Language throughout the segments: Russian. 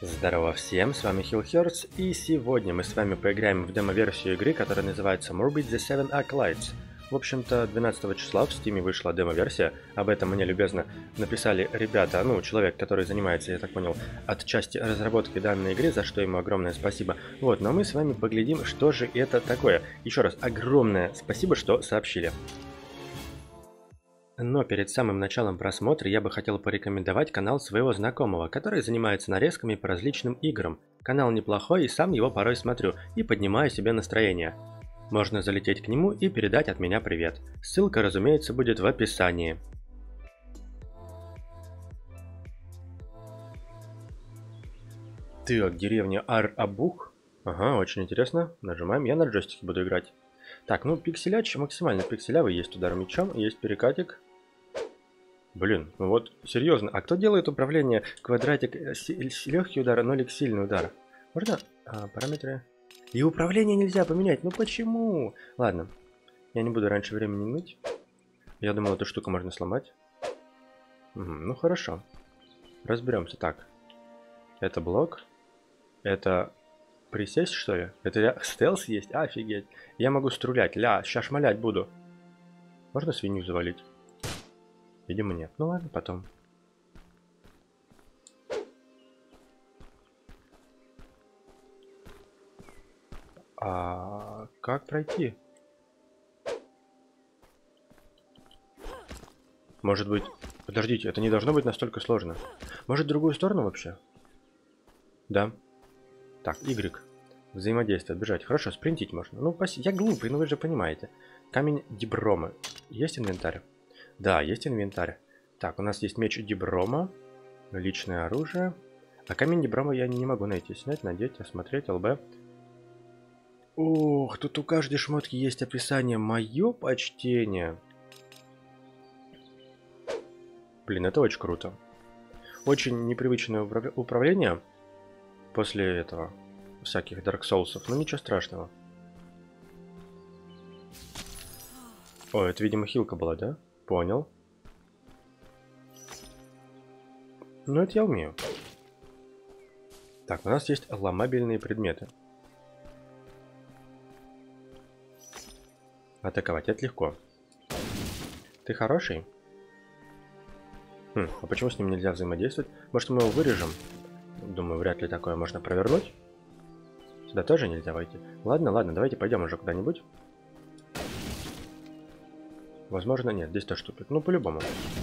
Здорово всем, с вами Hillhurst, и сегодня мы с вами поиграем в демо-версию игры, которая называется Morbid the Seven Acolytes. В общем-то, 12 числа в Steam вышла демо-версия, об этом мне любезно написали ребята, человек, который занимается, я так понял, от части разработки данной игры, за что ему огромное спасибо. Вот, но мы с вами поглядим, что же это такое. Еще раз, огромное спасибо, что сообщили. Но перед самым началом просмотра я бы хотел порекомендовать канал своего знакомого, который занимается нарезками по различным играм. Канал неплохой, и сам его порой смотрю и поднимаю себе настроение. Можно залететь к нему и передать от меня привет. Ссылка, разумеется, будет в описании. Так, деревня Ар-Абух. Ага, очень интересно. Нажимаем, я на джойстике буду играть. Так, пикселяч, максимально пикселявый, есть удар мечом, есть перекатик. Блин, вот серьезно, а кто делает управление квадратик легкий удар, нолик сильный удар? Можно параметры? И управление нельзя поменять, почему? Ладно, я не буду раньше времени ныть. Я думал, эту штуку можно сломать. Угу, хорошо. Разберемся. Так, это блок. Это присесть, что ли? Это стелс есть? Офигеть. Я могу стрелять. Сейчас шмалять буду. Можно свинью завалить? Видимо, нет. Ну ладно, потом. А как пройти? Может быть... Подождите, это не должно быть настолько сложно. Может, в другую сторону вообще? Да. Так, Y. Взаимодействие, бежать. Хорошо, спринтить можно. Я глупый, вы же понимаете. Камень Диброма. Есть инвентарь? Да, есть инвентарь. Так, у нас есть меч Диброма. Личное оружие. А камень Диброма я не могу найти. Снять, надеть, осмотреть, ЛБ. Ох, тут у каждой шмотки есть описание. Мое почтение. Блин, это очень круто. Очень непривычное управление после этого всяких Dark Souls'ов, но ничего страшного. О, это, видимо, хилка была, да? Понял. Это я умею. Так, у нас есть ломабельные предметы. Атаковать, это легко. Ты хороший? А почему с ним нельзя взаимодействовать? Может, мы его вырежем? Думаю, вряд ли такое можно провернуть. Сюда тоже нельзя войти. Ладно, давайте пойдем уже куда-нибудь. Возможно, нет, здесь тоже тупик. По-любому.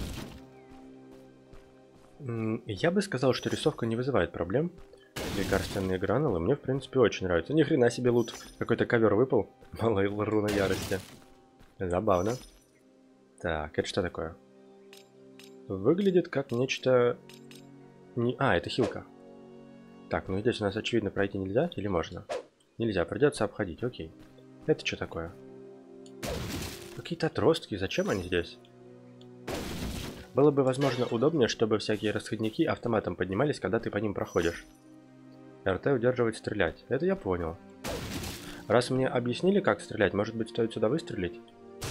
Я бы сказал, что рисовка не вызывает проблем. Лекарственные гранулы мне, в принципе, очень нравятся. Ни хрена себе лут. Какой-то ковер выпал. Малая руна ярости. Забавно. Так, это что такое? Выглядит как нечто... это хилка. Так, здесь у нас, очевидно, пройти нельзя. Или можно? Нельзя, придется обходить. Окей. Это что такое? Какие-то отростки. Зачем они здесь? Было бы, возможно, удобнее, чтобы всякие расходники автоматом поднимались, когда ты по ним проходишь. РТ удерживать стрелять. Это я понял. Раз мне объяснили, как стрелять, может быть, стоит сюда выстрелить?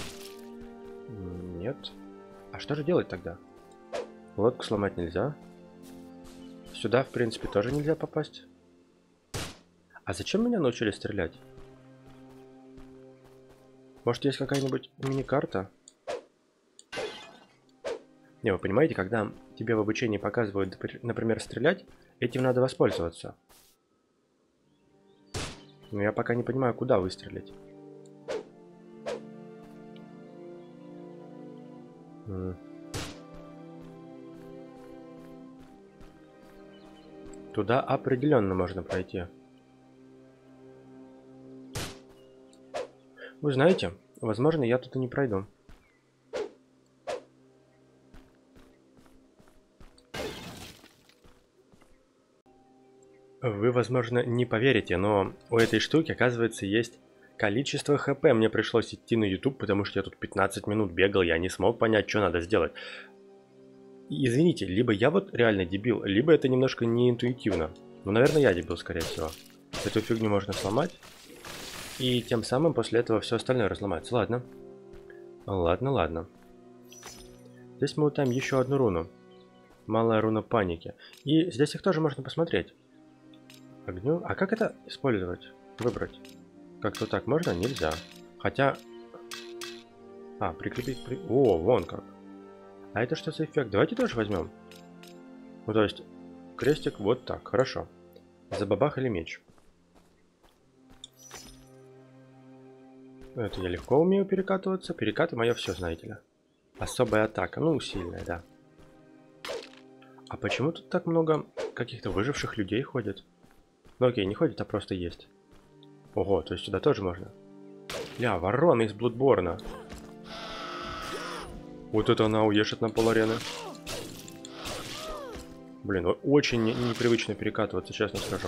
Нет. А что же делать тогда? Лодку сломать нельзя. Сюда, в принципе, тоже нельзя попасть. А зачем меня научили стрелять? Может, есть какая-нибудь мини-карта? Не, вы понимаете, когда тебе в обучении показывают, например, стрелять, этим надо воспользоваться. Но я пока не понимаю, куда выстрелить. Туда определенно можно пройти. Вы знаете, возможно, я тут и не пройду. Вы, возможно, не поверите, но у этой штуки, оказывается, есть количество хп. Мне пришлось идти на YouTube, потому что я тут 15 минут бегал, я не смог понять, что надо сделать. Извините, либо я вот реально дебил, либо это немножко неинтуитивно. Наверное, я дебил, скорее всего. Эту фигню можно сломать. И тем самым после этого все остальное разломается. Ладно. Ладно. Здесь мы лутаем еще одну руну. Малая руна паники. И здесь их тоже можно посмотреть. огню. А как это использовать? Выбрать? Как-то так можно? Нельзя. Хотя... А, прикрепить... О, вон как. А это что за эффект? Давайте тоже возьмем. Ну, то есть, крестик вот так. Хорошо. Забабахали меч. Это я легко умею перекатываться. Перекаты мое все, знаете ли. Особая атака. Ну, сильная, да. А почему тут так много каких-то выживших людей ходит? Ну окей, не ходит, а просто есть. Ого, то есть сюда тоже можно. Ля, ворона из Блудборна. Вот это она уешет на пол-арены. Блин, очень непривычно перекатываться, честно скажу.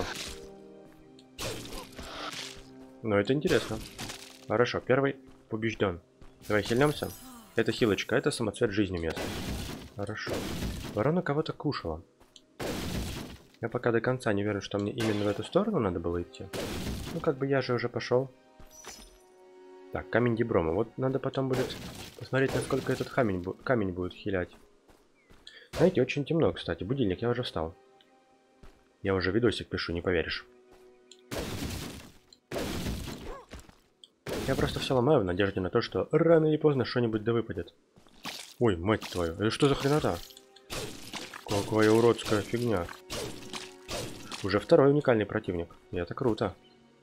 Но это интересно. Хорошо, первый побежден. Давай хильнемся. Это хилочка, это самоцвет жизни место. Хорошо. Ворона кого-то кушала. Я пока до конца не верю, что мне именно в эту сторону надо было идти. Ну, как бы я же уже пошел. Так, камень Диброма. Вот надо потом будет посмотреть, насколько этот камень будет хилять. Знаете, очень темно, кстати. Будильник, я уже встал. Я уже видосик пишу, не поверишь. Я просто все ломаю в надежде на то, что рано или поздно что-нибудь да выпадет. Ой, мать твою, это что за хренота? Какая уродская фигня. Уже второй уникальный противник. И это круто.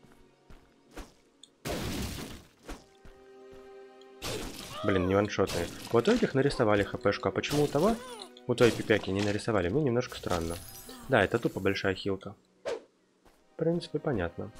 Блин, не ваншотные. Вот у этих нарисовали хпшку, а почему у того, у той пипяки не нарисовали? Мне немножко странно. Да, это тупо большая хилка. В принципе, понятно.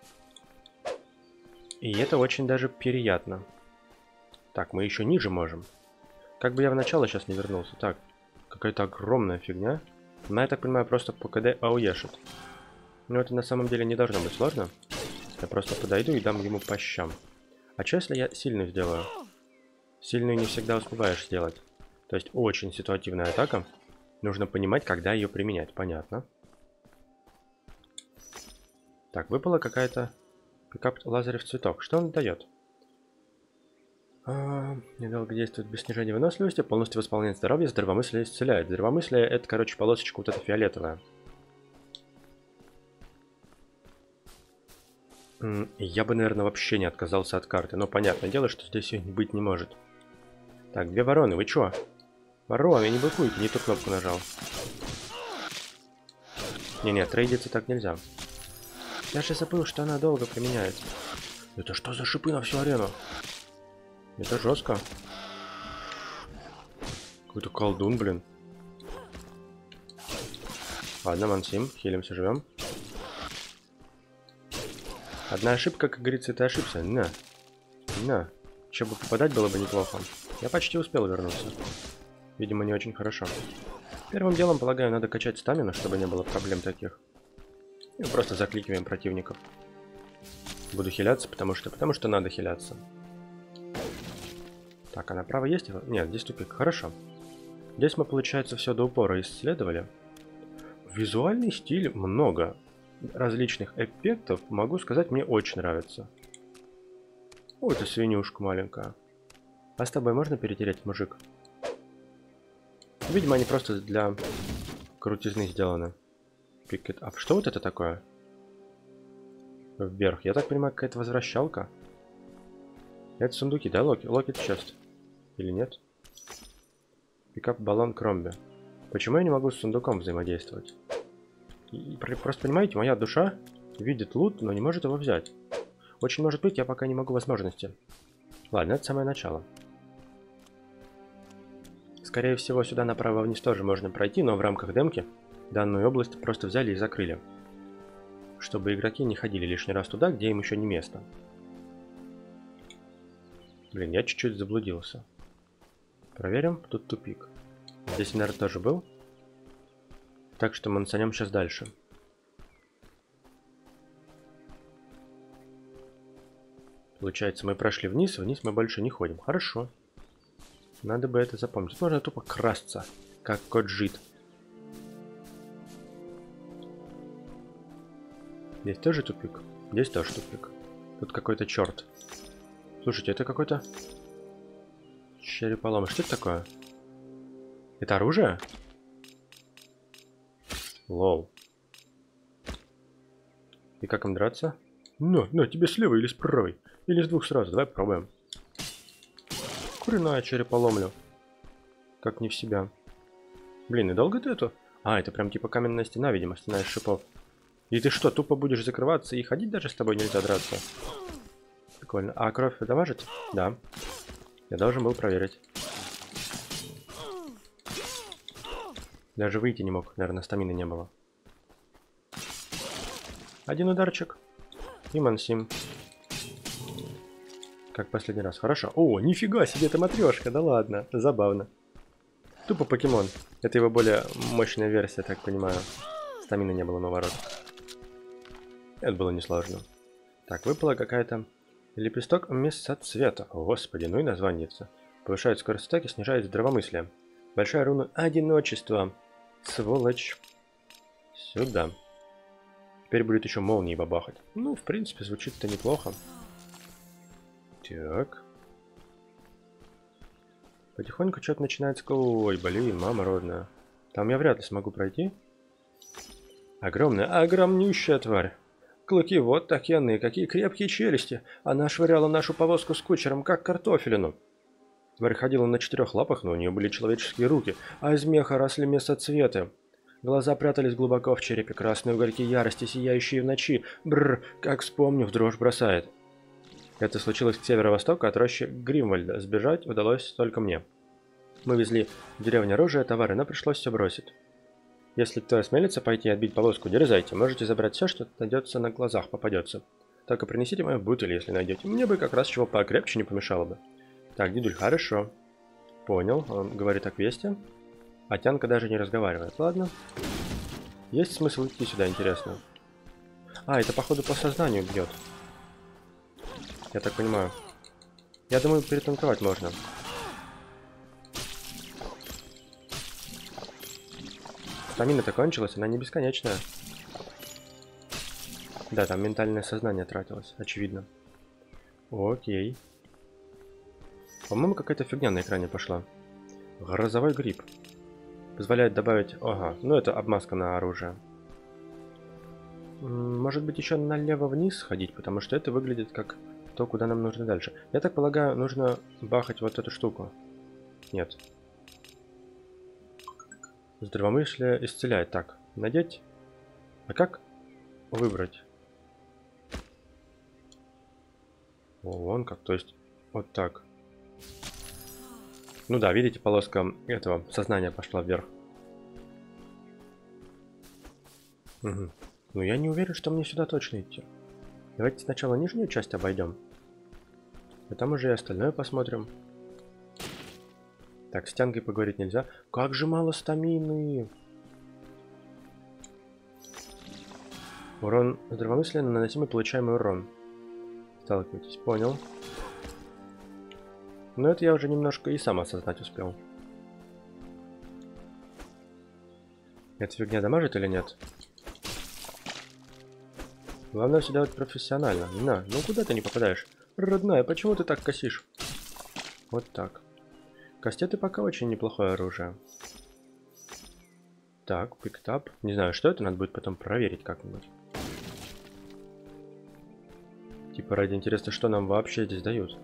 И это очень даже приятно. Так, мы еще ниже можем. Как бы я в начало сейчас не вернулся. Так, какая-то огромная фигня. Но я так понимаю, просто по КД ауешит. Но это на самом деле не должно быть сложно. Я просто подойду и дам ему по щам. А что если я сильную сделаю? Сильную не всегда успеваешь сделать. То есть очень ситуативная атака. Нужно понимать, когда ее применять. Понятно. Так, выпала какая-то... Пикап Лазарев цветок. Что он дает? Недолго действует без снижения выносливости, полностью восполняет здоровье, здравомыслие исцеляет. Здравомыслие это, короче, полосочка вот эта фиолетовая. Я бы, наверное, вообще не отказался от карты. Но понятное дело, что здесь ее быть не может. Так, две вороны, вы чё? Вороны, не блокуйте, не ту кнопку нажал. Не-не, трейдиться так нельзя. Я же забыл, что она долго применяется. Это что за шипы на всю арену? Это жестко. Какой-то колдун, блин. Ладно, мансим, хилимся, живем. Одна ошибка, как говорится, это ошибся. На. На. Еще бы попадать было бы неплохо. Я почти успел вернуться. Видимо, не очень хорошо. Первым делом, полагаю, надо качать стамину, чтобы не было проблем таких. И просто закликиваем противников. Буду хиляться, потому что надо хиляться. Так, а направо есть? Нет, здесь тупик. Хорошо. Здесь мы, получается, все до упора исследовали. Визуальный стиль много различных эффектов, могу сказать, мне очень нравится. О, это свинюшка маленькая. А с тобой можно перетереть, мужик? Видимо, они просто для крутизны сделаны. Pick it up. Что вот это такое? Вверх. Я так понимаю, какая-то возвращалка. Это сундуки, да, Локет чест? Или нет? Пикап баллон Кромби. Почему я не могу с сундуком взаимодействовать? Просто понимаете, моя душа видит лут, но не может его взять. Очень может быть, я пока не могу возможности. Ладно, это самое начало. Скорее всего, сюда направо вниз тоже можно пройти, но в рамках демки данную область просто взяли и закрыли. Чтобы игроки не ходили лишний раз туда, где им еще не место. Блин, я чуть-чуть заблудился. Проверим, тут тупик. Здесь, наверное, тоже был. Так что мы нацанем сейчас дальше. Получается, мы прошли вниз, вниз мы больше не ходим. Хорошо. Надо бы это запомнить. Тут можно тупо красться, как кот жит. Здесь тоже тупик? Здесь тоже тупик. Тут какой-то черт. Слушайте, это какой-то... череполом. Что это такое? Это оружие? Лол. И как им драться? На, тебе слева или с правой? Или с двух сразу, давай попробуем. Куриная череполомлю. Как не в себя. Блин, и долго ты эту? А, это прям типа каменная стена, видимо, стена из шипов. И ты что, тупо будешь закрываться и ходить даже с тобой нельзя драться? Прикольно. А кровь дамажит? Да. Я должен был проверить. Даже выйти не мог, наверное, стамины не было. Один ударчик. И мансим. Как последний раз. Хорошо. О, нифига себе, это матрешка, да ладно. Забавно. Тупо покемон. Это его более мощная версия, так понимаю. Стамины не было наоборот. Это было несложно. Так, выпала какая-то... Лепесток месоцвета. О, господи, ну и названица. Повышает скорость атаки, снижает здравомыслие. Большая руна одиночества. Сволочь. Сюда. Теперь будет еще молнии бабахать. Ну, в принципе, звучит-то неплохо. Так. Потихоньку что-то начинается... Ой, блин, мама родная. Там я вряд ли смогу пройти. Огромнющая тварь. Клыки вот такие, какие крепкие челюсти. Она швыряла нашу повозку с кучером, как картофелину. Тварь ходила на 4 лапах, но у нее были человеческие руки, а из меха росли месоцветы. Глаза прятались глубоко в черепе, красные угольки ярости, сияющие в ночи. Бррр, как вспомню, в дрожь бросает. Это случилось к северо-востоку от рощи Гримвальда. Сбежать удалось только мне. Мы везли в деревню оружие, товары, но пришлось все бросить. Если кто осмелится пойти и отбить повозку, дерзайте. Можете забрать все, что найдется на глазах, попадется. Только принесите мою бутыль, если найдете. Мне бы как раз чего покрепче не помешало бы. Так, дедуль, хорошо. Понял, он говорит о квесте. А Тянка даже не разговаривает. Ладно. Есть смысл идти сюда, интересно? А, это походу по сознанию бьет. Я так понимаю. Я думаю, перетанковать можно. Стамина-то кончилась, она не бесконечная. Да, там ментальное сознание тратилось, очевидно. Окей. По-моему, какая-то фигня на экране пошла. Грозовой гриб. Позволяет добавить... Ага, ну это обмазка на оружие. Может быть, еще налево вниз ходить, потому что это выглядит как то, куда нам нужно дальше. Я так полагаю, нужно бахать вот эту штуку. Нет. Здравомыслие исцеляет. Так, надеть. А как выбрать? О, вон как, то есть вот так. Ну да, видите, полоска этого сознания пошла вверх. Угу. Ну я не уверен, что мне сюда точно идти. Давайте сначала нижнюю часть обойдем. А там уже и остальное посмотрим. Так, с Тянкой поговорить нельзя. Как же мало стамины! Урон здравомыслия, наносимый получаемый урон. Сталкивайтесь, понял. Но это я уже немножко и сам осознать успел. Эта фигня дамажит или нет? Главное всегда вот профессионально. На, ну куда ты не попадаешь? Родная, почему ты так косишь? Вот так. Кастеты пока очень неплохое оружие. Так, пиктап. Не знаю, что это, надо будет потом проверить как-нибудь. Типа ради интереса, что нам вообще здесь дают.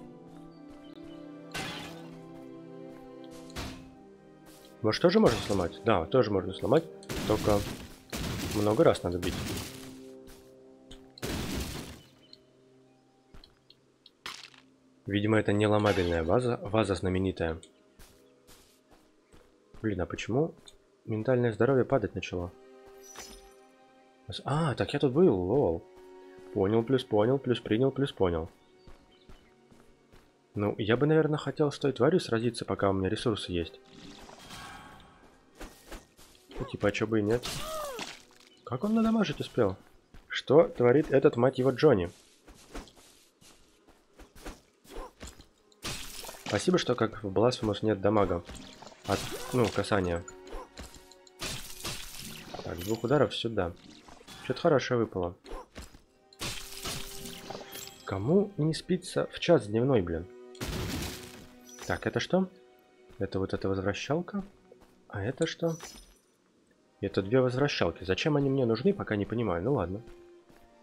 Может, тоже можно сломать? Да, тоже можно сломать, только много раз надо бить. Видимо, это не ломабельная ваза знаменитая. Блин, а почему ментальное здоровье падать начало? А, так я тут был, лол. Понял, плюс принял, плюс понял. Ну, я бы, наверное, хотел с той тварью сразиться, пока у меня ресурсы есть. Ну, типа, а чё бы и нет. Как он надамажить успел? Что творит этот, мать его, Джонни? Спасибо, что как в Blasphemous нет дамага. От, ну, касания. Так, 2 ударов сюда. Что-то хорошее выпало. Кому не спится в час дневной, блин? Так, это что? Это вот эта возвращалка. А это что? Это 2 возвращалки. Зачем они мне нужны, пока не понимаю. Ну ладно.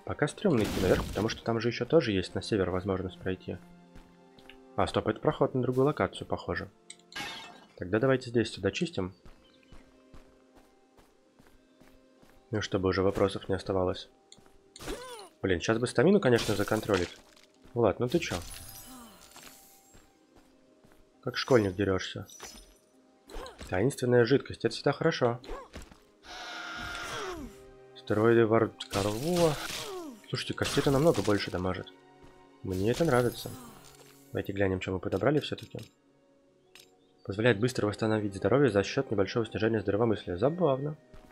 Пока стрёмно идти наверх, потому что там же еще тоже есть на север возможность пройти. А, стоп, это проход на другую локацию, похоже. Тогда давайте здесь сюда чистим. Ну, чтобы уже вопросов не оставалось. Блин, сейчас бы стамину, конечно, законтролить. Влад, ну ты чё? Как школьник дерешься. Таинственная жидкость, это всегда хорошо. Стероиды Вардкарвула. Слушайте, кастеты намного больше дамажит. Мне это нравится. Давайте глянем, что мы подобрали все-таки. Позволяет быстро восстановить здоровье за счет небольшого снижения здравомыслия. Забавно.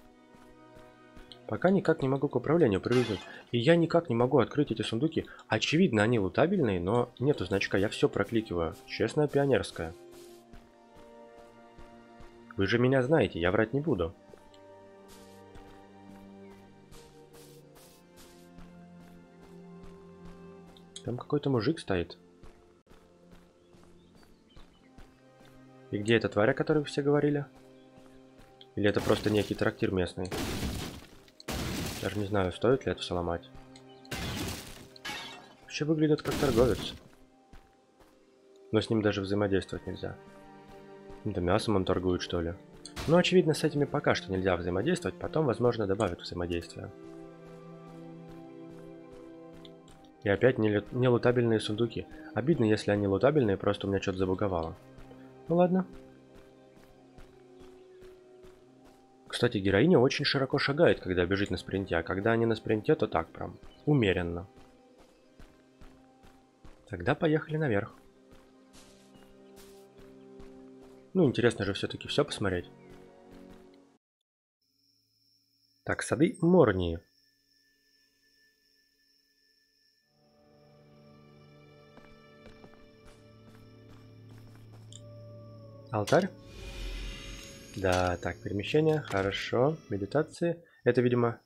Пока никак не могу к управлению привыкнуть. И я никак не могу открыть эти сундуки. Очевидно, они лутабельные, но нету значка. Я все прокликиваю. Честная пионерская. Вы же меня знаете, я врать не буду. Там какой-то мужик стоит. И где эта тварь, о которой все говорили? Или это просто некий трактир местный? Даже не знаю, стоит ли это все ломать. Вообще выглядит как торговец. Но с ним даже взаимодействовать нельзя. Да мясом он торгует, что ли? Ну, очевидно, с этими пока что нельзя взаимодействовать. Потом, возможно, добавят взаимодействие. И опять не лутабельные сундуки. Обидно, если они лутабельные, просто у меня что-то забуговало. Ну ладно. Кстати, героиня очень широко шагает, когда бежит на спринте, а когда они на спринте, то так прям умеренно. Тогда поехали наверх. Ну, интересно же все-таки все посмотреть. Так, сады Морнии. Алтарь? Да, так, перемещение, хорошо. Медитации. Это, видимо...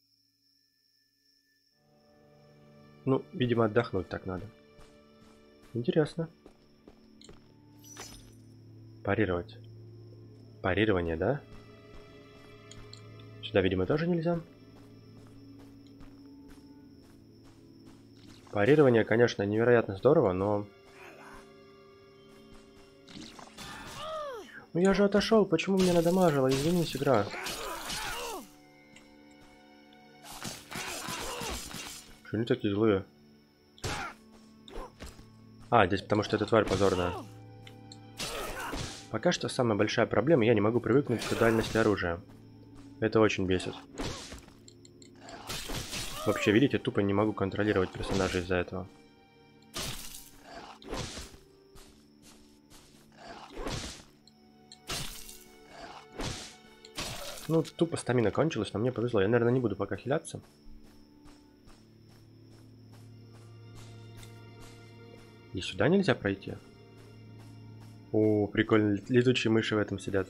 Ну, видимо, отдохнуть так надо. Интересно. Парировать. Парирование, да? Сюда, видимо, тоже нельзя. Парирование, конечно, невероятно здорово, но... Ну я же отошел, почему меня надамажило? Извинись, игра. Что они такие злые? А, здесь потому что эта тварь позорная. Пока что самая большая проблема, я не могу привыкнуть к дальности оружия. Это очень бесит. Вообще, видите, тупо не могу контролировать персонажа из-за этого. Ну, тупо стамина кончилась, но мне повезло. Я, наверное, не буду пока хиляться. И сюда нельзя пройти. О, прикольно, летучие мыши в этом сидят.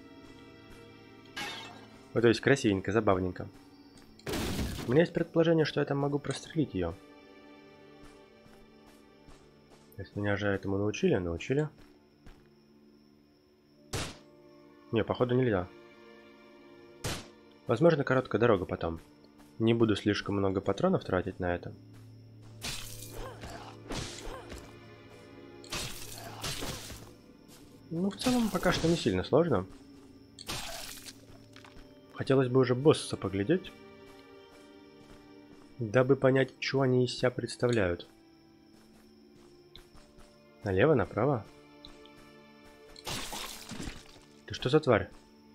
Ну, то есть красивенько, забавненько. У меня есть предположение, что я там могу прострелить ее. То есть меня же этому научили. Не, походу нельзя. Возможно, короткая дорога потом. Не буду слишком много патронов тратить на это. Ну, в целом, пока что не сильно сложно. Хотелось бы уже босса поглядеть, дабы понять, что они из себя представляют. Налево, направо? Ты что за тварь?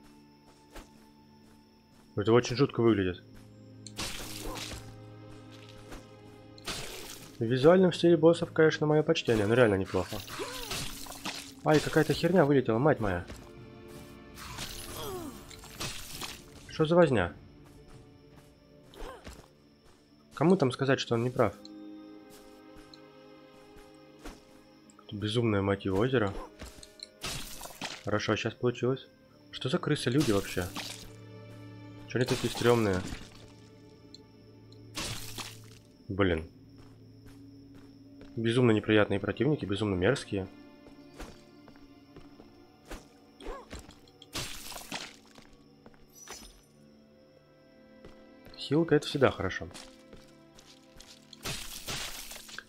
Это очень жутко выглядит. В визуальном стиле боссов, конечно, мое почтение, но реально неплохо. Ай, какая-то херня вылетела, мать моя. Что за возня? Кому там сказать, что он не прав? Безумное, мать его, озеро. Хорошо, сейчас получилось. Что за крысы-люди вообще? Чё они такие стрёмные? Блин. Безумно неприятные противники, безумно мерзкие. Хилка — это всегда хорошо.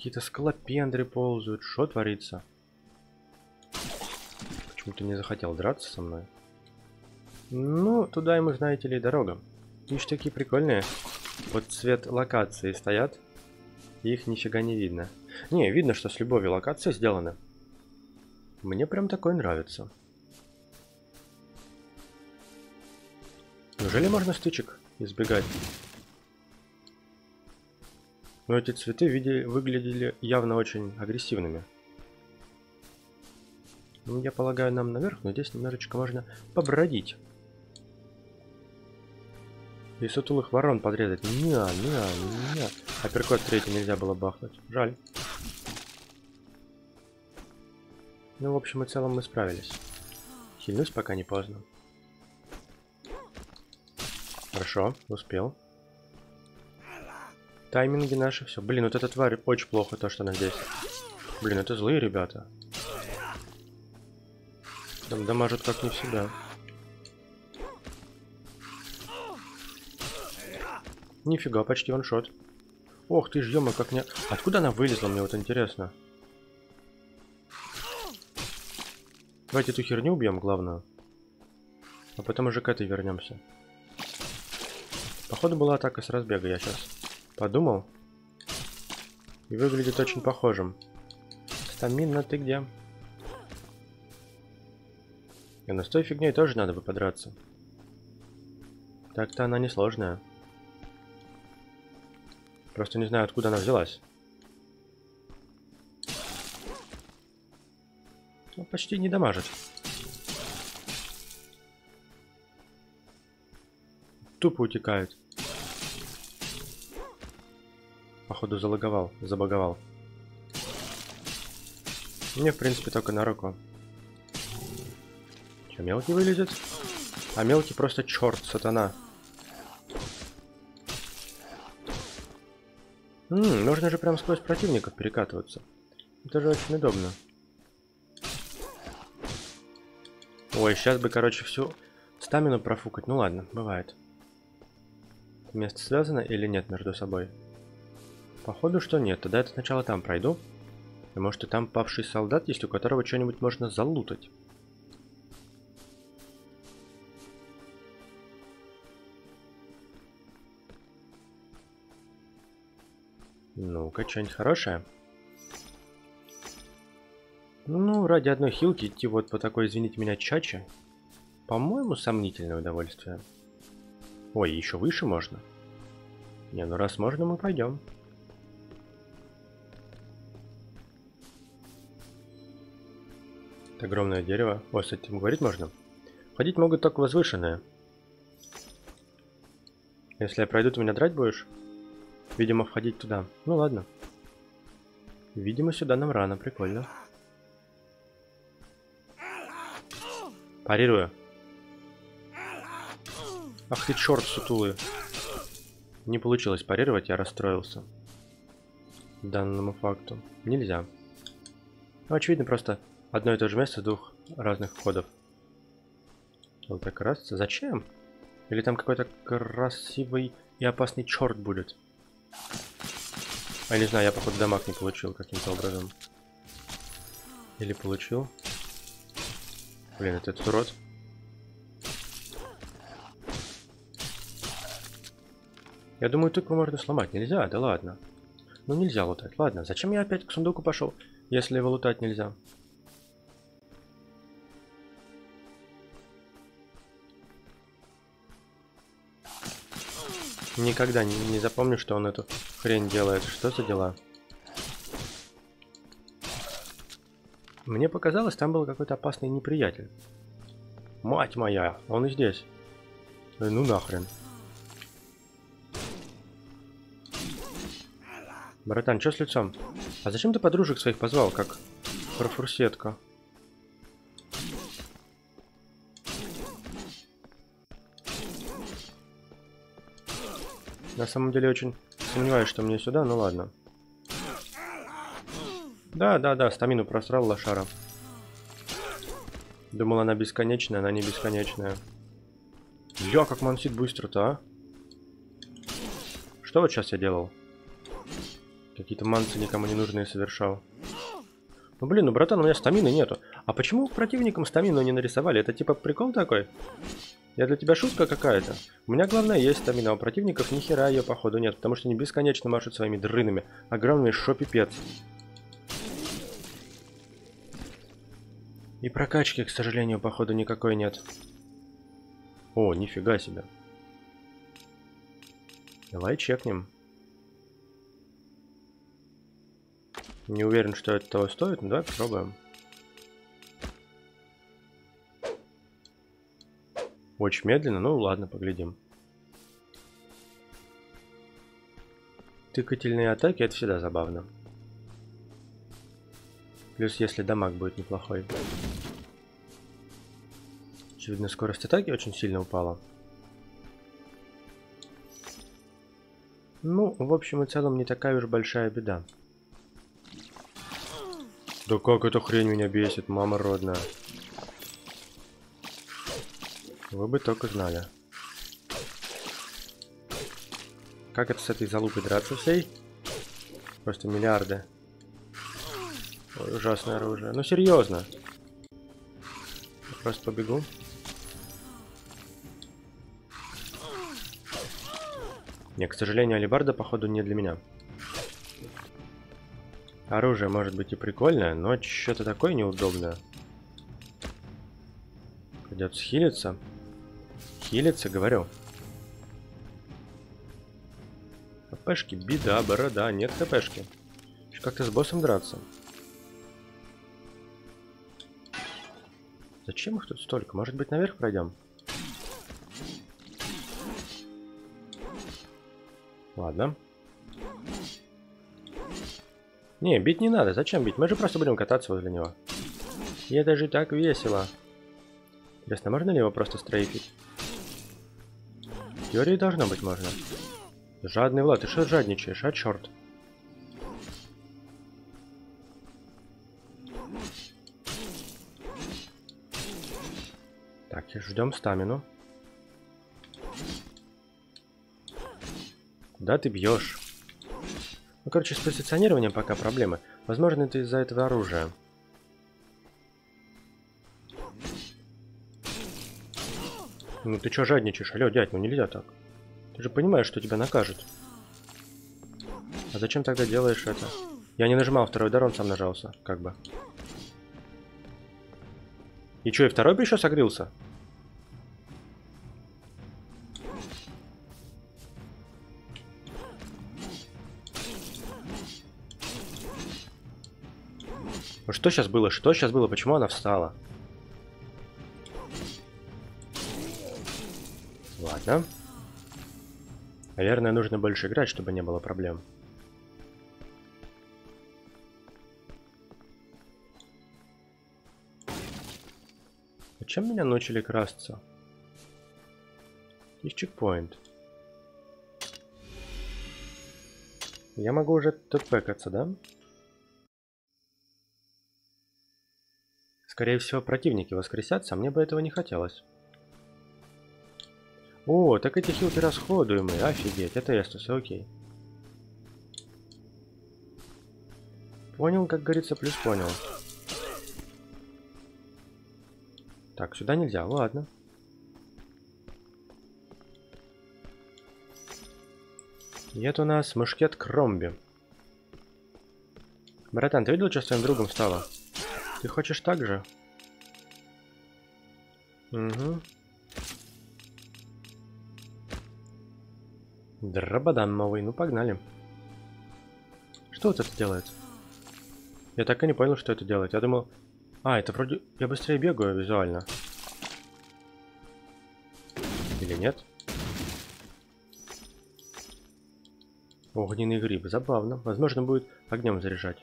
Какие-то скалопендры ползают. Что творится? Почему-то не захотел драться со мной. Ну, туда ему, знаете ли, дорога. Видишь, такие прикольные. Вот цвет локации стоят. И их нифига не видно. Не, видно, что с любовью локация сделана. Мне прям такое нравится. Неужели можно стычек избегать? Но эти цветы выглядели явно очень агрессивными. Ну, я полагаю, нам наверх, но здесь немножечко можно побродить. И сутулых ворон подрезать. Не. Апперкот третий нельзя было бахнуть. Жаль. Ну, в общем и целом мы справились. Хильнусь, пока не поздно. Хорошо, успел. Тайминги наши, все. Блин, вот эта тварь очень плохо, то, что она здесь. Блин, это злые ребята. Там дамажат как не в себя. Нифига, почти ваншот. Ох ты ж, ё-моё, как мне... Откуда она вылезла, мне вот интересно. Давайте эту херню убьем, главное. А потом уже к этой вернемся. Походу была атака с разбега, я сейчас подумал. И выглядит очень похожим. Стамина, ты где? И на с той фигней тоже надо бы подраться. Так-то она несложная. Просто не знаю, откуда она взялась. Ну, почти не дамажит. Тупо утекает. Походу забаговал. Мне, в принципе, только на руку. Че, мелкий вылезет? А мелкий просто черт, сатана. Нужно же прям сквозь противников перекатываться. Это же очень удобно. Ой, сейчас бы, короче, всю стамину профукать. Ну ладно, бывает. Место связано или нет между собой? Походу, что нет. Тогда я сначала там пройду. И может и там павший солдат есть, у которого что-нибудь можно залутать. Ну-ка, что-нибудь хорошее. Ну, ради одной хилки идти вот по такой, извините меня, чаче. По-моему, сомнительное удовольствие. Ой, еще выше можно. Не, ну раз можно, мы пойдем. Это огромное дерево. О, с этим говорить можно. Ходить могут только возвышенные. Если я пройду, ты меня драть будешь? Видимо, входить туда. Ну ладно. Видимо, сюда нам рано. Прикольно. Парирую. Ах ты черт, сутулый. Не получилось парировать, я расстроился. Данному факту. Нельзя. Ну, очевидно, просто одно и то же место с двух разных входов. Вот так раз. Зачем? Или там какой-то красивый и опасный черт будет? А не знаю, я походу дамаг не получил каким-то образом. Или получил? Блин, это этот урод. Я думаю, тыкву можно сломать. Нельзя? Да ладно. Ну нельзя лутать. Ладно, зачем я опять к сундуку пошел, если его лутать нельзя? Никогда не запомню, что он эту хрень делает. Что за дела? Мне показалось, там был какой-то опасный неприятель. Мать моя, он и здесь. Ну нахрен. Братан, что с лицом? А зачем ты подружек своих позвал, как профурсетка? На самом деле очень сомневаюсь, что мне сюда, ну ладно. Да, стамину просрал лошара. Думал, она бесконечная, она не бесконечная. Ё, как мансит быстро-то, а? Что вот сейчас я делал? Какие-то манцы никому не нужные совершал. Ну блин, ну братан, у меня стамины нету. А почему противникам стамину не нарисовали? Это типа прикол такой? Я для тебя шутка какая-то? У меня главное есть стамина, а у противников ни хера ее походу нет, потому что они бесконечно машут своими дрынами. Огромный шо-пипец. И прокачки, к сожалению, походу никакой нет. О, нифига себе. Давай чекнем. Не уверен, что это того стоит, но давай попробуем. Очень медленно, ну ладно, поглядим. Тыкательные атаки — это всегда забавно. Плюс если дамаг будет неплохой. Очевидно, скорость атаки очень сильно упала. Ну, в общем и целом, не такая уж большая беда. Да как эта хрень меня бесит, мама родная. Вы бы только знали. Как это с этой залупой драться всей? Просто миллиарды. Ой, ужасное оружие. Ну серьезно. Я просто побегу. Не, к сожалению, алебарда, походу, не для меня. Оружие может быть и прикольное, но что-то такое неудобное. Придется хилиться. Хилиться, говорю. ХПшки, беда, борода, нет ХПшки. Еще как-то с боссом драться. Зачем их тут столько? Может быть, наверх пройдем? Ладно. Не, бить не надо. Зачем бить? Мы же просто будем кататься возле него. И это же так весело. Интересно, можно ли его просто стрейфить? В теории должно быть можно. Жадный Влад, ты что жадничаешь, а черт? Так, ждем стамину. Куда ты бьешь? Ну, короче, с позиционированием пока проблемы. Возможно, это из-за этого оружия. Ну ты чё жадничаешь? Алло, дядь, ну нельзя так. Ты же понимаешь, что тебя накажут. А зачем тогда делаешь это? Я не нажимал второй удар, он сам нажался, как бы. И чё, и второй бы еще согрелся? Ну что сейчас было? Что сейчас было? Почему она встала? Ладно. Наверное, нужно больше играть, чтобы не было проблем. Зачем меня научили красться? Есть чекпоинт. Я могу уже тут пэкаться, да? Скорее всего, противники воскресятся, а мне бы этого не хотелось. О, так эти хилки расходуемые, офигеть, это Эстус, окей. Понял, как говорится, плюс понял. Так, сюда нельзя, ладно. И это у нас мушкет Кромби. Братан, ты видел, что с твоим другом стало? Ты хочешь так же? Угу. Драбадан новый, ну погнали. Что вот это делает? Я так и не понял, что это делает. Я думал... А, это вроде... Я быстрее бегаю визуально. Или нет? Огненный гриб. Забавно. Возможно, будет огнем заряжать.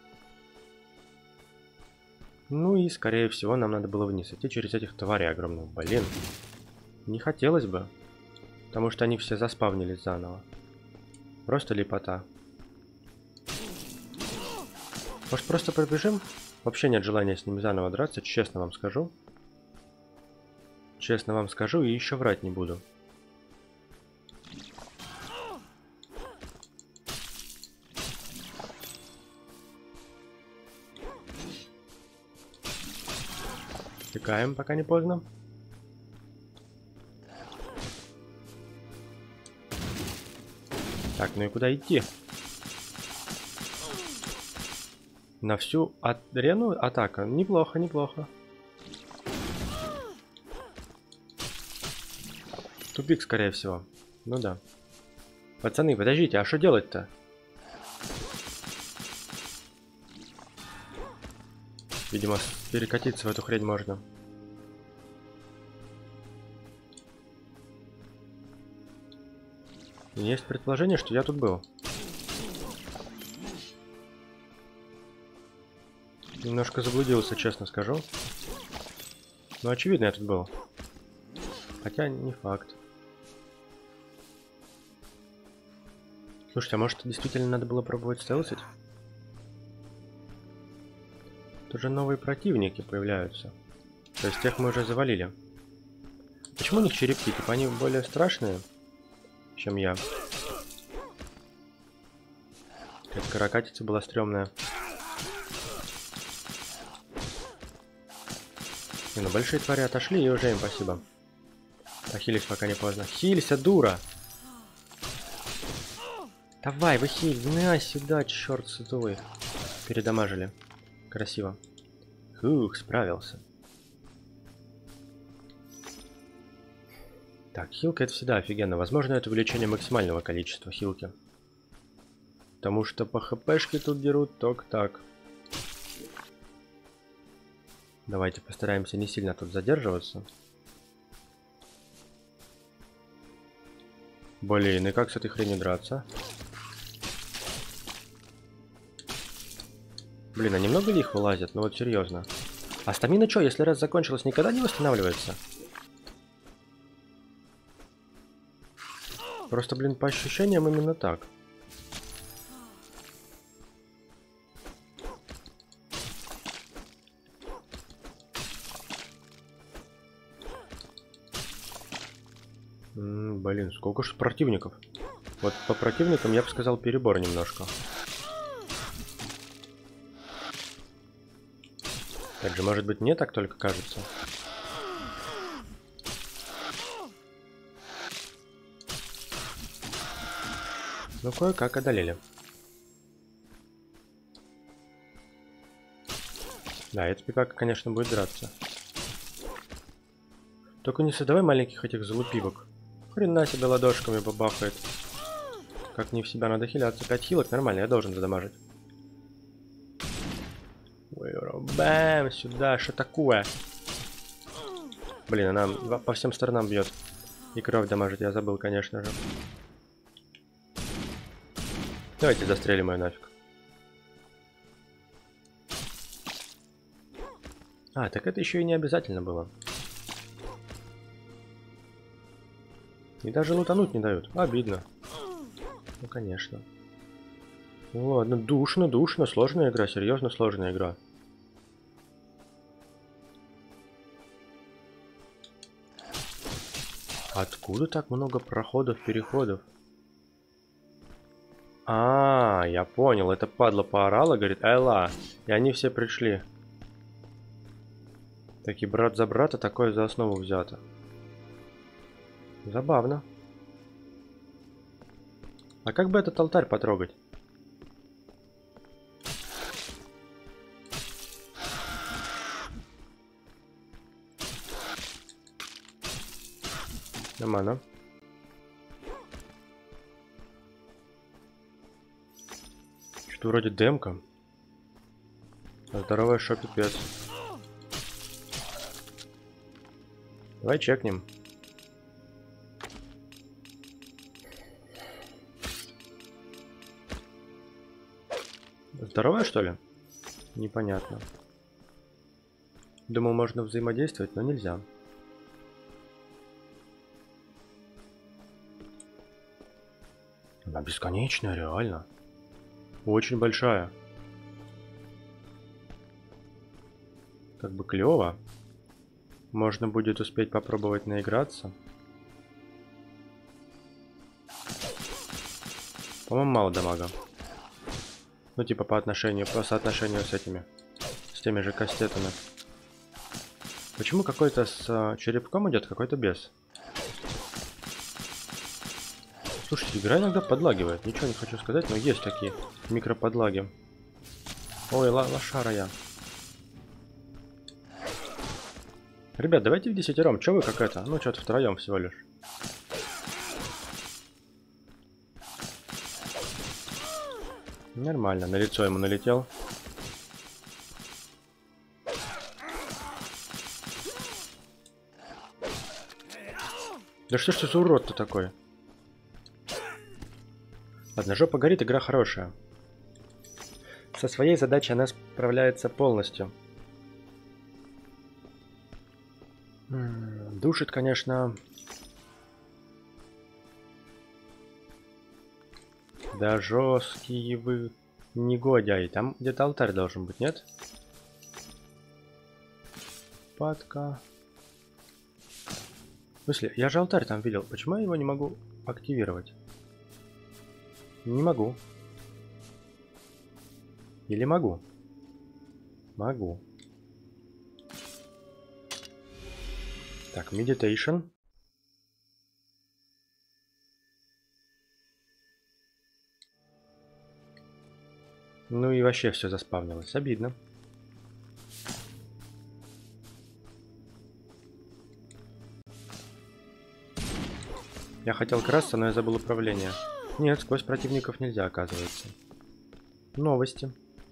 Ну и, скорее всего, нам надо было вниз идти через этих тварей огромных. Блин. Не хотелось бы. Потому что они все заспавнились заново. Просто лепота. Может, просто пробежим? Вообще нет желания с ними заново драться, честно вам скажу. Честно вам скажу и еще врать не буду. Стекаем, пока не поздно. Так, ну и куда идти? На всю арену атака. Неплохо, неплохо. Тупик, скорее всего. Ну да. Пацаны, подождите, а что делать-то? Видимо, перекатиться в эту хрень можно. Есть предположение, что я тут был. Немножко заблудился, честно скажу. Но очевидно, я тут был. Хотя не факт. Слушайте, а может действительно надо было пробовать стелсить? Тут же новые противники появляются. То есть тех мы уже завалили. Почему у них черепки? Типа они более страшные, чем я. Эта каракатица была стрёмная. Не, ну большие твари отошли, и уже им спасибо. Похились, пока не поздно. Хилься, дура! Давай, выхиль, на сюда, черт сутулый. Передамажили. Красиво. Ух, справился. Так, хилка это всегда офигенно. Возможно, это увеличение максимального количества хилки. Потому что по хпшке тут дерут только так. Давайте постараемся не сильно тут задерживаться. Блин, и как с этой хренью драться? Блин, а немного ли их вылазят? Ну вот серьезно. А стамина что, если раз закончилась, никогда не восстанавливается? Просто, блин, по ощущениям именно так. Блин, сколько же противников. Вот по противникам я бы сказал перебор немножко. Так же, может быть, мне так только кажется? Ну, кое-как одолели. Да, этот пипака, конечно, будет драться. Только не создавай маленьких этих залупивок. Хрена себе ладошками побахает. Как не в себя надо хиляться. 5 хилок нормально, я должен задамажить. Бэм, сюда, что такое? Блин, она по всем сторонам бьет. И кровь дамажит, я забыл, конечно же. Давайте застрелим ее нафиг. А, так это еще и не обязательно было. И даже лутануть не дают. Обидно. Ну, конечно. Ладно, душно, душно. Сложная игра, серьезно сложная игра. Откуда так много проходов, переходов? А, я понял. Это падла поорала, говорит, айла. И они все пришли. Таки брат за брата, такое за основу взято. Забавно. А как бы этот алтарь потрогать? Нормально. Что-то вроде демка. Здоровая шо, пипец. Давай чекнем. Здоровая, что ли? Непонятно. Думал, можно взаимодействовать, но нельзя. Она бесконечная, реально. Очень большая. Как бы клево. Можно будет успеть попробовать наиграться. По-моему, мало дамага. Ну, типа по соотношению с этими. С теми же кастетами. Почему какой-то с черепком идет, какой-то без? Слушайте, игра иногда подлагивает. Ничего не хочу сказать, но есть такие микроподлаги. Ой, лошара я. Ребят, давайте в десятером. Че вы как это? Ну, что-то втроем всего лишь. Нормально, на лицо ему налетел. Да что ж ты за урод-то такой? Ладно, жопа горит, игра хорошая. Со своей задачей она справляется полностью. Душит, конечно. Да жесткие вы негодяи. Там где-то алтарь должен быть, нет? Падка. В смысле, я же алтарь там видел. Почему я его не могу активировать? Не могу. Или могу? Могу. Так, meditation. Ну и вообще все заспавнилось. Обидно. Я хотел красться, но я забыл управление. Нет, сквозь противников нельзя, оказывается. Новости.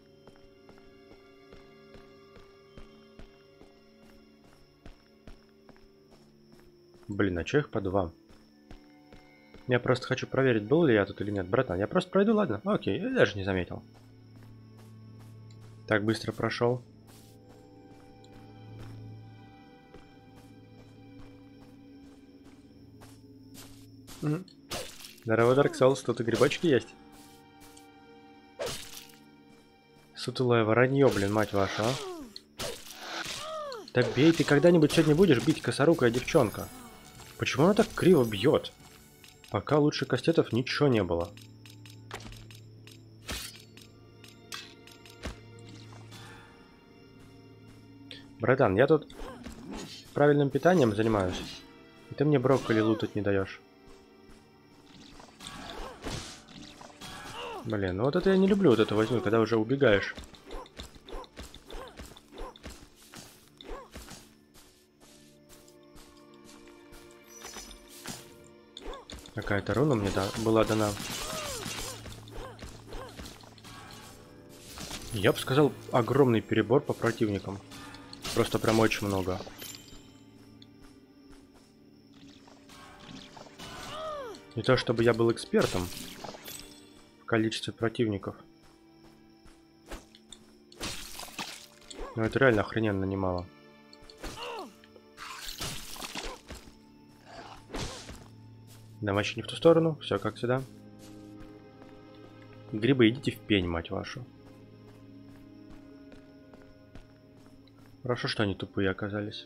Блин, а чё их по два? Я просто хочу проверить, был ли я тут или нет. Братан, я просто пройду, ладно? Окей, я даже не заметил. Так быстро прошел. Здорово, Dark Souls, тут и грибочки есть. Сутулое воронье, блин, мать ваша, а. Да бей, ты когда-нибудь сегодня будешь бить, косорукая девчонка? Почему она так криво бьет? Пока лучше кастетов ничего не было. Братан, я тут правильным питанием занимаюсь. И ты мне брокколи лутать не даешь. Блин, ну вот это я не люблю, вот это возьму, когда уже убегаешь. Какая-то руна мне была дана. Я бы сказал, огромный перебор по противникам. Просто прям очень много. Не то чтобы я был экспертом в количестве противников. Но это реально охрененно немало. Да, вообще не в ту сторону, все как всегда. Грибы, идите в пень, мать вашу. Хорошо, что они тупые оказались.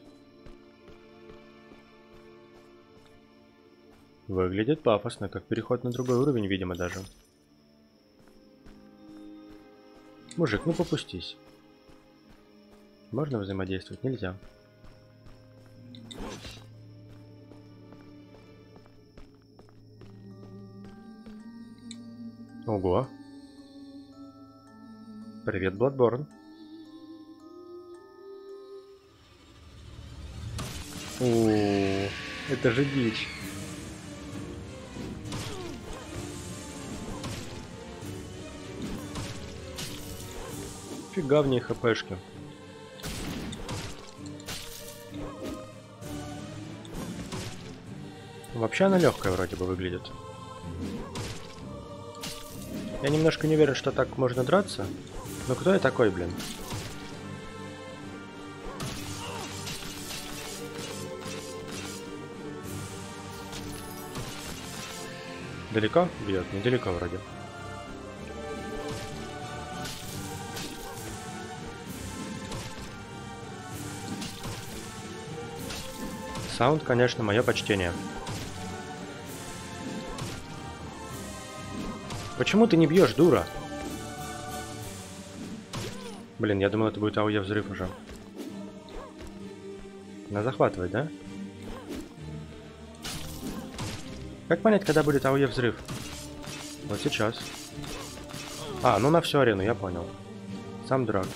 Выглядит пафосно, как переход на другой уровень, видимо, даже. Мужик, ну попустись. Можно взаимодействовать? Нельзя. Ого. Привет, Bloodborne. О, это же дичь. Фига в ней хпшки. Вообще она легкая вроде бы выглядит. Я немножко не уверен, что так можно драться. Но кто я такой, блин? Далеко бьет? Недалеко вроде. Саунд, конечно, мое почтение. Почему ты не бьешь, дура? Блин, я думал, это будет АОЕ взрыв уже. Она захватывает, да? Как понять, когда будет АОЕ взрыв? Вот сейчас. А, ну на всю арену, я понял. Сам дурак.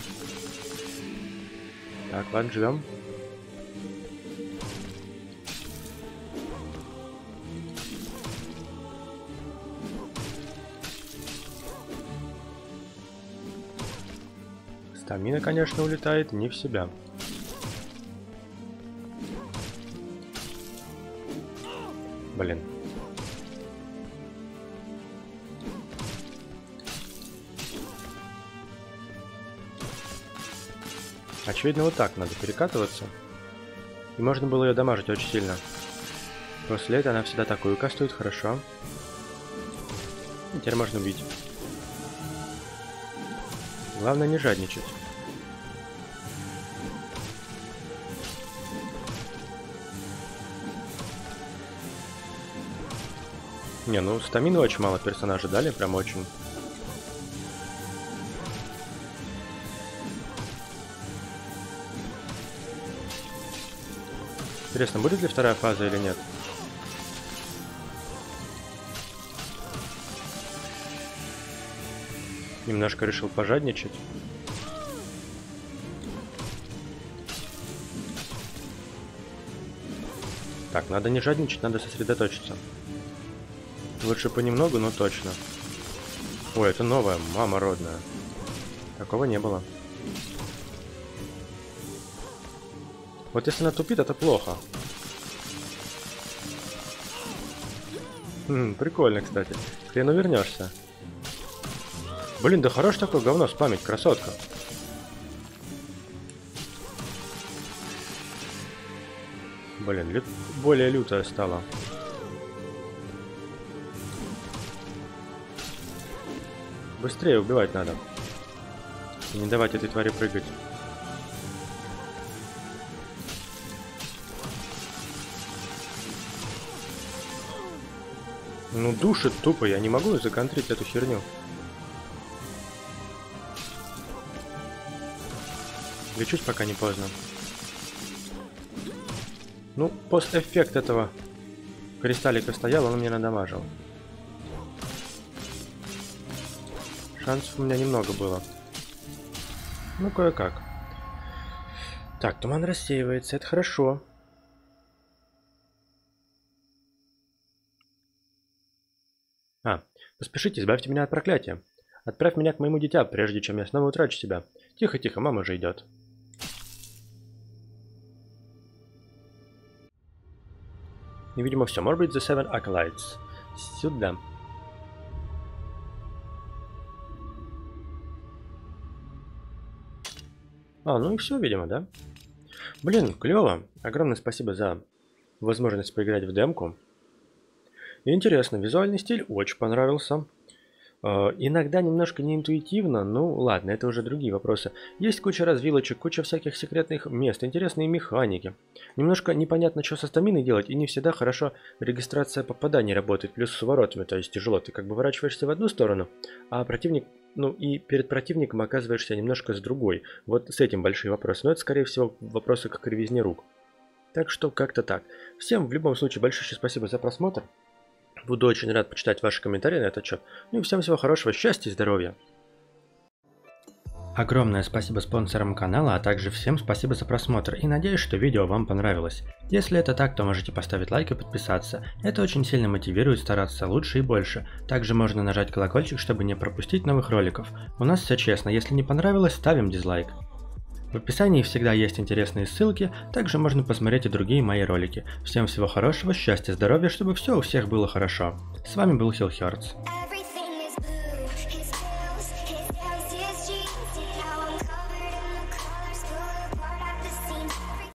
Так, ладно, живем. Стамина, конечно, улетает не в себя. Блин. Очевидно, вот так надо перекатываться. И можно было ее дамажить очень сильно. После этого она всегда такую кастует, хорошо. И теперь можно убить. Главное не жадничать. Не, ну стамины очень мало персонажей дали, прям очень. Интересно, будет ли вторая фаза или нет? Немножко решил пожадничать. Так, надо не жадничать, надо сосредоточиться. Лучше понемногу, но точно. Ой, это новая, мама родная. Такого не было. Вот если она тупит, это плохо. Прикольно, кстати. Хрен увернешься. Блин, да хорош такое говно спамить, красотка. Блин, более лютая стала. Быстрее убивать надо. И не давать этой твари прыгать. Ну душит тупо, я не могу законтрить эту херню. Лечусь, пока не поздно. Ну, постэффект этого кристаллика стоял, он мне надамажил. Шансов у меня немного было. Ну, кое-как. Так, туман рассеивается, это хорошо. Поспешите, избавьте меня от проклятия. Отправь меня к моему дитя, прежде чем я снова утрачу себя. Тихо-тихо, мама уже идет. И, видимо, все. Может быть, The Seven Acolytes. Сюда. Ну и все, видимо, да? Блин, клево. Огромное спасибо за возможность поиграть в демку. И интересно, визуальный стиль очень понравился. Иногда немножко неинтуитивно, ну ладно, это уже другие вопросы. Есть куча развилочек, куча всяких секретных мест, интересные механики. Немножко непонятно, что со стаминой делать, и не всегда хорошо регистрация попаданий работает, плюс с воротами, то есть тяжело. Ты как бы выворачиваешься в одну сторону, а противник, ну и перед противником оказываешься немножко с другой. Вот с этим большие вопросы, но это скорее всего вопросы к кривизне рук. Так что как-то так. Всем в любом случае большое спасибо за просмотр. Буду очень рад почитать ваши комментарии на этот счет. Ну и всем всего хорошего, счастья и здоровья. Огромное спасибо спонсорам канала, а также всем спасибо за просмотр и надеюсь, что видео вам понравилось. Если это так, то можете поставить лайк и подписаться. Это очень сильно мотивирует стараться лучше и больше. Также можно нажать колокольчик, чтобы не пропустить новых роликов. У нас все честно, если не понравилось, ставим дизлайк. В описании всегда есть интересные ссылки, также можно посмотреть и другие мои ролики. Всем всего хорошего, счастья, здоровья, чтобы все у всех было хорошо. С вами был Хилл Хёрдс.